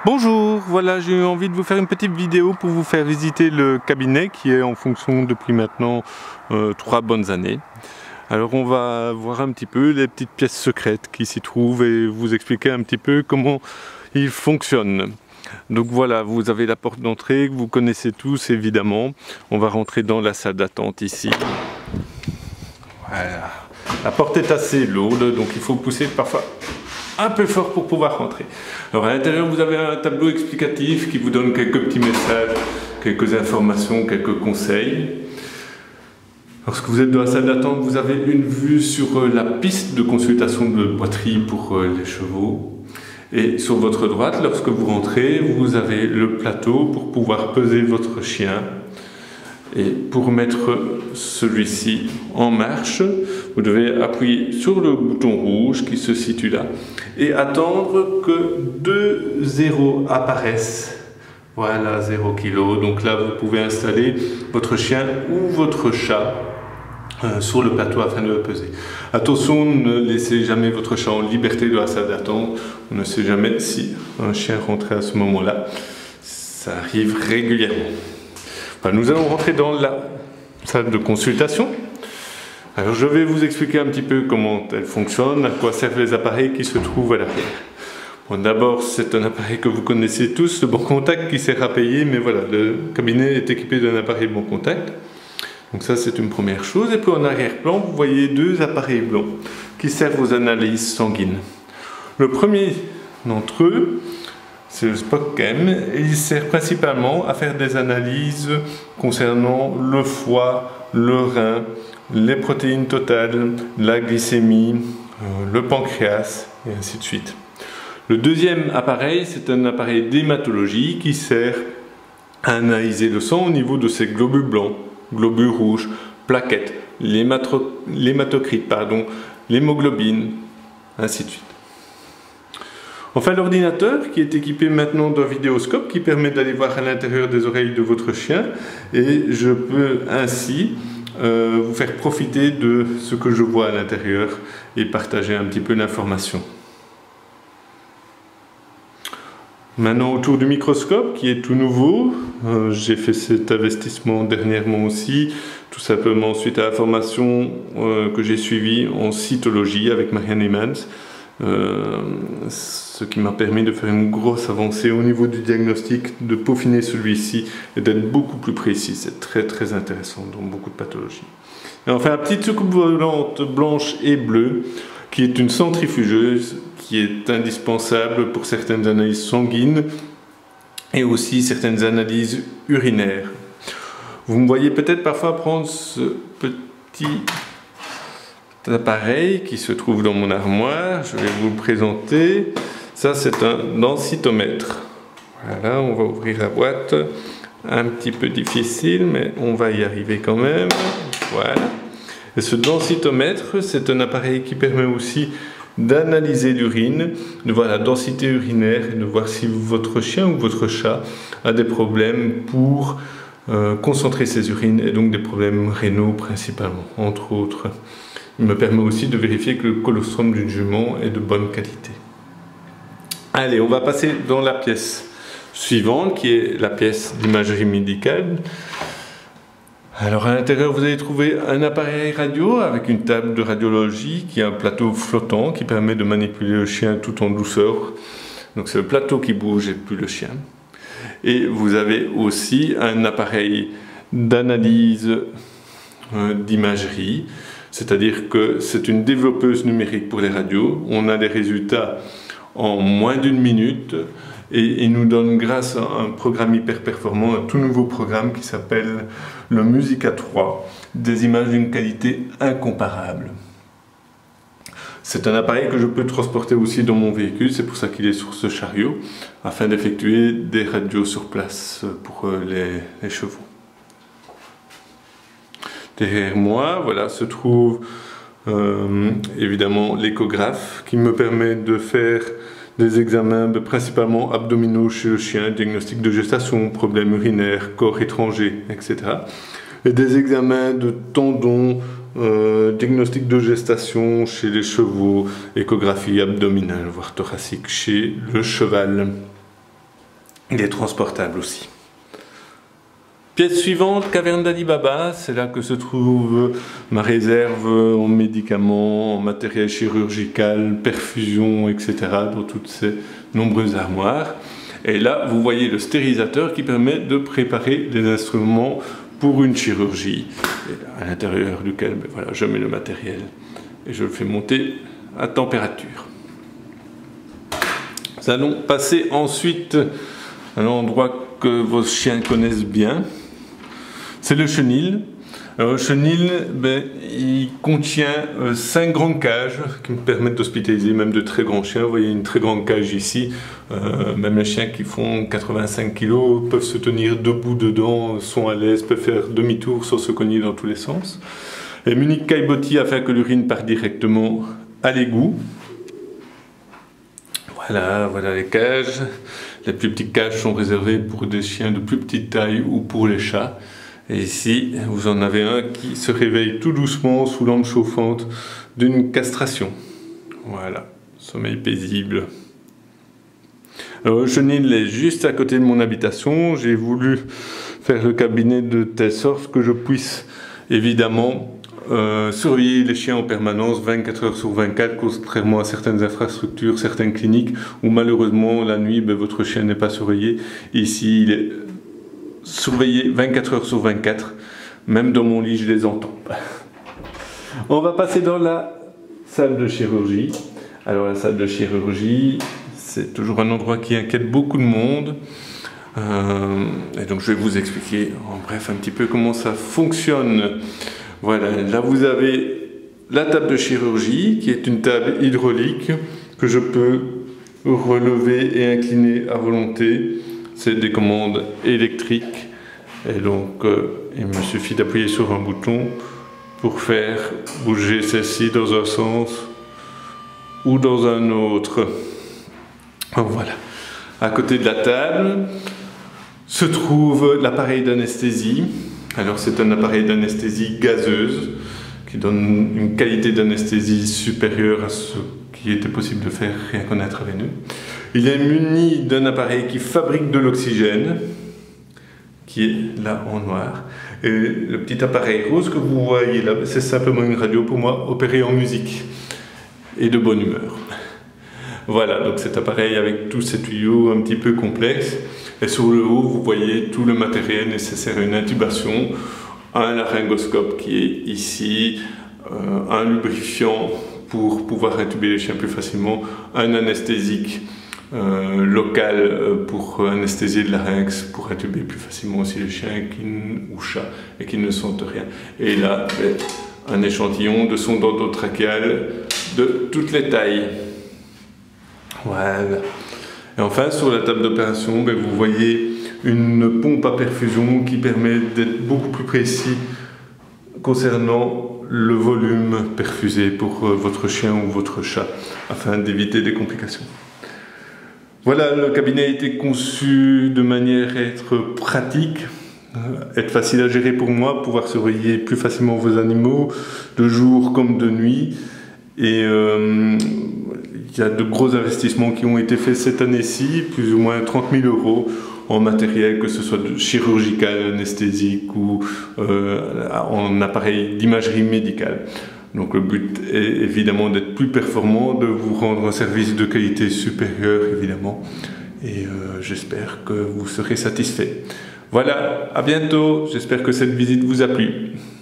Bonjour, voilà, j'ai eu envie de vous faire une petite vidéo pour vous faire visiter le cabinet qui est en fonction depuis maintenant 3 bonnes années. Alors on va voir un petit peu les petites pièces secrètes qui s'y trouvent et vous expliquer un petit peu comment il fonctionne. Donc voilà, vous avez la porte d'entrée que vous connaissez tous évidemment. On va rentrer dans la salle d'attente ici. Voilà. La porte est assez lourde, donc il faut pousser parfois un peu fort pour pouvoir rentrer. Alors à l'intérieur, vous avez un tableau explicatif qui vous donne quelques petits messages, quelques informations, quelques conseils. Lorsque vous êtes dans la salle d'attente, vous avez une vue sur la piste de consultation de boiterie pour les chevaux. Et sur votre droite, lorsque vous rentrez, vous avez le plateau pour pouvoir peser votre chien. Et pour mettre celui-ci en marche, vous devez appuyer sur le bouton rouge qui se situe là et attendre que 2 zéros apparaissent. Voilà, 0 kg. Donc là, vous pouvez installer votre chien ou votre chat sur le plateau afin de le peser. Attention, ne laissez jamais votre chat en liberté dans la salle d'attente. On ne sait jamais si un chien rentrait à ce moment-là. Ça arrive régulièrement. Enfin, nous allons rentrer dans la salle de consultation. Alors je vais vous expliquer un petit peu comment elle fonctionne, à quoi servent les appareils qui se trouvent à l'arrière. Bon, d'abord, c'est un appareil que vous connaissez tous, le bon contact qui sert à payer, mais voilà, le cabinet est équipé d'un appareil bon contact. Donc ça, c'est une première chose. Et puis en arrière-plan, vous voyez 2 appareils blancs qui servent aux analyses sanguines. Le premier d'entre eux, c'est le SpotChem, et il sert principalement à faire des analyses concernant le foie, le rein, les protéines totales, la glycémie, le pancréas, et ainsi de suite. Le deuxième appareil, c'est un appareil d'hématologie qui sert à analyser le sang au niveau de ses globules blancs, globules rouges, plaquettes, l'hématocrite, l'hémoglobine, ainsi de suite. Enfin, l'ordinateur qui est équipé maintenant d'un vidéoscope qui permet d'aller voir à l'intérieur des oreilles de votre chien, et je peux ainsi vous faire profiter de ce que je vois à l'intérieur et partager un petit peu l'information. Maintenant, autour du microscope qui est tout nouveau, j'ai fait cet investissement dernièrement aussi, tout simplement suite à la formation que j'ai suivie en cytologie avec Marianne Emmans. Ce qui m'a permis de faire une grosse avancée au niveau du diagnostic, de peaufiner celui-ci et d'être beaucoup plus précis. C'est très intéressant dans beaucoup de pathologies. Et enfin, la petite soucoupe volante blanche et bleue qui est une centrifugeuse qui est indispensable pour certaines analyses sanguines et aussi certaines analyses urinaires. Vous me voyez peut-être parfois prendre ce petit appareil qui se trouve dans mon armoire. Je vais vous le présenter. Ça, c'est un densitomètre. Voilà, on va ouvrir la boîte. Un petit peu difficile, mais on va y arriver quand même. Voilà. Et ce densitomètre, c'est un appareil qui permet aussi d'analyser l'urine, de voir la densité urinaire et de voir si votre chien ou votre chat a des problèmes pour concentrer ses urines et donc des problèmes rénaux principalement, entre autres. Il me permet aussi de vérifier que le colostrum d'une jument est de bonne qualité. Allez, on va passer dans la pièce suivante, qui est la pièce d'imagerie médicale. Alors à l'intérieur, vous allez trouver un appareil radio avec une table de radiologie qui a un plateau flottant qui permet de manipuler le chien tout en douceur. Donc c'est le plateau qui bouge et plus le chien. Et vous avez aussi un appareil d'analyse d'imagerie. C'est-à-dire que c'est une développeuse numérique pour les radios. On a des résultats en moins d'1 minute et il nous donne, grâce à un programme hyper performant, un tout nouveau programme qui s'appelle le Musica 3, des images d'une qualité incomparable. C'est un appareil que je peux transporter aussi dans mon véhicule, c'est pour ça qu'il est sur ce chariot, afin d'effectuer des radios sur place pour les chevaux. Derrière moi, voilà, se trouve évidemment l'échographe qui me permet de faire des examens principalement abdominaux chez le chien, diagnostic de gestation, problèmes urinaires, corps étranger, etc. Et des examens de tendons, diagnostic de gestation chez les chevaux, échographie abdominale, voire thoracique chez le cheval. Il est transportable aussi. Pièce suivante, caverne d'Ali Baba, c'est là que se trouve ma réserve en médicaments, en matériel chirurgical, perfusion, etc. dans toutes ces nombreuses armoires. Et là, vous voyez le stérilisateur qui permet de préparer des instruments pour une chirurgie, à l'intérieur duquel voilà, je mets le matériel et je le fais monter à température. Nous allons passer ensuite à un endroit que vos chiens connaissent bien. C'est le chenil. Alors, le chenil, il contient 5 grandes cages qui me permettent d'hospitaliser même de très grands chiens. Vous voyez une très grande cage ici. Même les chiens qui font 85 kg peuvent se tenir debout dedans, sont à l'aise, peuvent faire demi-tour sans se cogner dans tous les sens. Et Munich caillebotis afin que l'urine parte directement à l'égout. Voilà les cages. Les plus petites cages sont réservées pour des chiens de plus petite taille ou pour les chats. Et ici, vous en avez un qui se réveille tout doucement sous lampe chauffante d'une castration. Voilà, sommeil paisible. Alors, le chenil est juste à côté de mon habitation. J'ai voulu faire le cabinet de telle sorte que je puisse évidemment surveiller les chiens en permanence 24 heures sur 24, contrairement à certaines infrastructures, certaines cliniques où malheureusement la nuit votre chien n'est pas surveillé. Ici il est surveillé 24 heures sur 24, même dans mon lit je les entends. On va passer dans la salle de chirurgie. Alors la salle de chirurgie, c'est toujours un endroit qui inquiète beaucoup de monde. Et donc je vais vous expliquer en bref un petit peu comment ça fonctionne. Voilà, là vous avez la table de chirurgie qui est une table hydraulique que je peux relever et incliner à volonté. C'est des commandes électriques et donc il me suffit d'appuyer sur un bouton pour faire bouger celle-ci dans un sens ou dans un autre. Voilà. À côté de la table se trouve l'appareil d'anesthésie. Alors c'est un appareil d'anesthésie gazeuse qui donne une qualité d'anesthésie supérieure à ce qui était possible de faire rien qu'en intraveineux. Il est muni d'un appareil qui fabrique de l'oxygène, qui est là en noir. Et le petit appareil rose que vous voyez là, c'est simplement une radio pour moi opérée en musique et de bonne humeur. Voilà, donc cet appareil avec tous ces tuyaux un petit peu complexes. Et sur le haut, vous voyez tout le matériel nécessaire à une intubation, un laryngoscope qui est ici, un lubrifiant pour pouvoir intuber les chiens plus facilement, un anesthésique local pour anesthésier le larynx, pour intuber plus facilement aussi les chiens ou chats et qui ne sentent rien. Et là, un échantillon de sonde endotrachéale de toutes les tailles. Voilà. Et enfin, sur la table d'opération, vous voyez une pompe à perfusion qui permet d'être beaucoup plus précis concernant le volume perfusé pour votre chien ou votre chat, afin d'éviter des complications. Voilà, le cabinet a été conçu de manière à être pratique, être facile à gérer pour moi, pouvoir surveiller plus facilement vos animaux, de jour comme de nuit. Et il y a de gros investissements qui ont été faits cette année-ci, plus ou moins 30 000 € en matériel, que ce soit chirurgical, anesthésique ou en appareil d'imagerie médicale. Donc le but est évidemment d'être plus performant, de vous rendre un service de qualité supérieure évidemment. Et j'espère que vous serez satisfait. Voilà, à bientôt, j'espère que cette visite vous a plu.